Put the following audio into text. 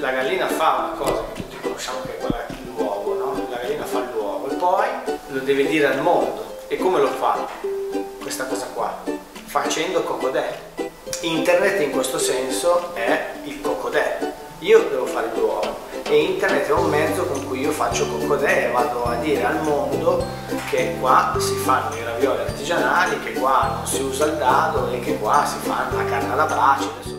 la gallina fa una cosa che tutti conosciamo, che è quella dell'uovo, no? La gallina fa l'uovo e poi lo deve dire al mondo. E come lo fa questa cosa qua? Facendo cocodè. Internet in questo senso è il cocodè. Io devo fare l'uovo e internet è un mezzo con cui io faccio cocodè e vado a dire al mondo che qua si fanno i ravioli artigianali, che qua non si usa il dado e che qua si fa la carne alla brace. Adesso